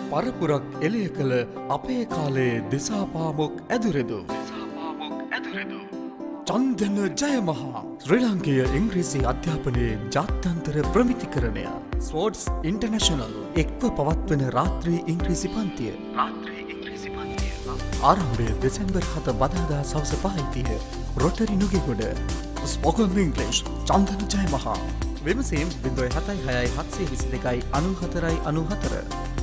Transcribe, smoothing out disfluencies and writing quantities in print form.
පරපුරක් එළිය කළ අපේ කාලයේ දිසාපාමොක් ඇදුරෙදු. චන්දන ජයමහා ශ්‍රී ලංකීය ඉංග්‍රීසි අධ්‍යාපනයේ ජාත්‍යන්තර ප්‍රමිතිකරණය ස්වෝඩ්ස් ඉන්ටර්නැෂනල් එක්ව පවත්වන රාත්‍රී ඉංග්‍රීසි පන්තිය ආරම්භය දෙසැම්බර් 7 බදාදා සවස 5:30 rotary Nugegoda. Spoken English Chandana Jayamaha. විමසීම් 0766 722 94 94